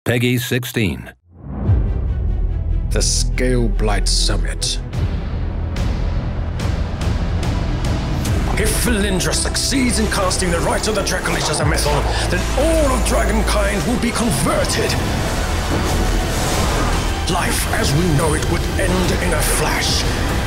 Peggy 16. The Scaleblight Summit. If Valindra succeeds in casting the Rite of the Dracolich as a Mythal, then all of dragonkind will be converted. Life as we know it would end in a flash.